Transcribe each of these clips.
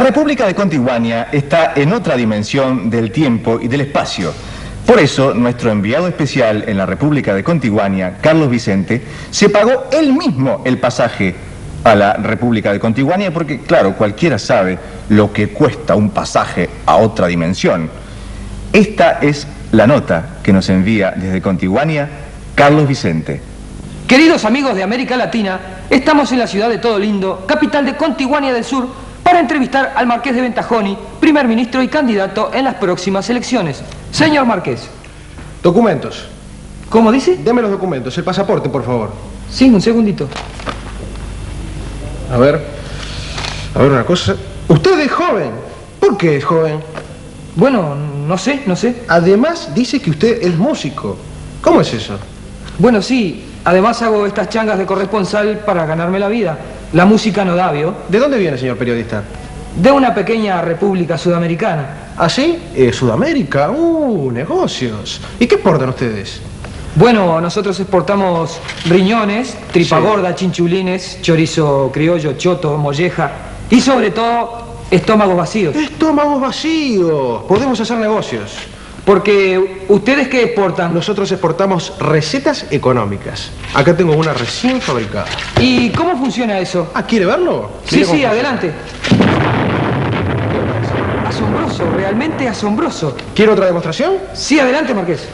República de Contijuana está en otra dimensión del tiempo y del espacio. Por eso, nuestro enviado especial en la República de Contijuana, Carlos Vicente, se pagó él mismo el pasaje a la República de Contijuana, porque, claro, cualquiera sabe lo que cuesta un pasaje a otra dimensión. Esta es la nota que nos envía desde Contijuana Carlos Vicente. Queridos amigos de América Latina, estamos en la ciudad de Todo Lindo, capital de Contijuana del Sur, para entrevistar al Marqués de Ventajoni, primer ministro y candidato en las próximas elecciones. Señor Marqués. Documentos. ¿Cómo dice? Deme los documentos, el pasaporte, por favor. Sí, un segundito. A ver una cosa. Usted es joven. ¿Por qué es joven? Bueno, no sé. Además, dice que usted es músico. ¿Cómo es eso? Bueno, sí. Además hago estas changas de corresponsal para ganarme la vida. La música no da, ¿vio? ¿De dónde viene, señor periodista? De una pequeña república sudamericana. ¿Ah, sí? Sudamérica. Negocios. ¿Y qué exportan ustedes? Bueno, nosotros exportamos riñones, tripa gorda, chinchulines, chorizo criollo, choto, molleja y sobre todo estómagos vacíos. ¡Estómagos vacíos! Podemos hacer negocios. Porque, ¿ustedes qué exportan? Nosotros exportamos recetas económicas. Acá tengo una recién fabricada. ¿Y cómo funciona eso? Ah, ¿quiere verlo? Sí, adelante. Asombroso, realmente asombroso. ¿Quiere otra demostración? Sí, adelante, Marqués.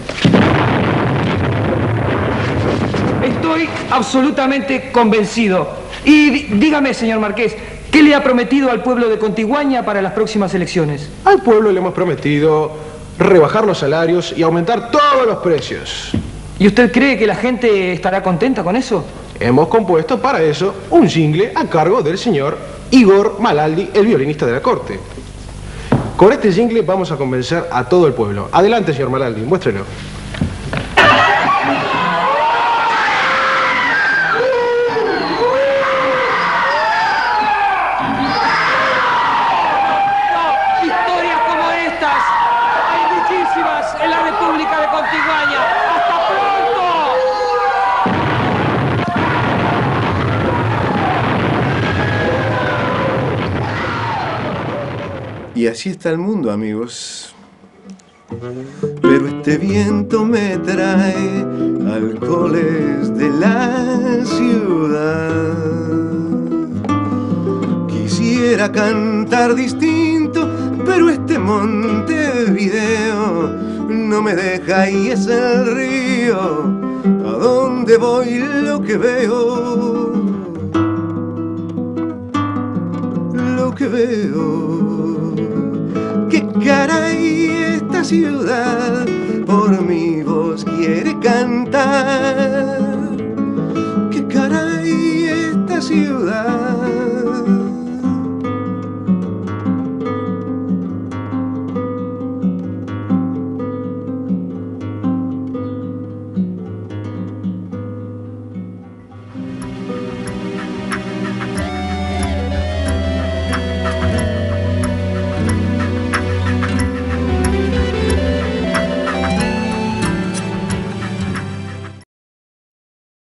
Estoy absolutamente convencido. Y dígame, señor Marqués, ¿qué le ha prometido al pueblo de Contijuana para las próximas elecciones? Al pueblo le hemos prometido rebajar los salarios y aumentar todos los precios. ¿Y usted cree que la gente estará contenta con eso? Hemos compuesto para eso un jingle a cargo del señor Igor Malaldi, el violinista de la corte. Con este jingle vamos a convencer a todo el pueblo. Adelante, señor Malaldi, muéstrelo. En la República de Contijuana. ¡Hasta pronto! Y así está el mundo, amigos. Pero este viento me trae alcoholes de la ciudad. Quisiera cantar distinto, pero este Montevideo no me deja, y es el río a donde voy lo que veo. Lo que veo. Que caray, esta ciudad por mi voz quiere cantar. Que caray, esta ciudad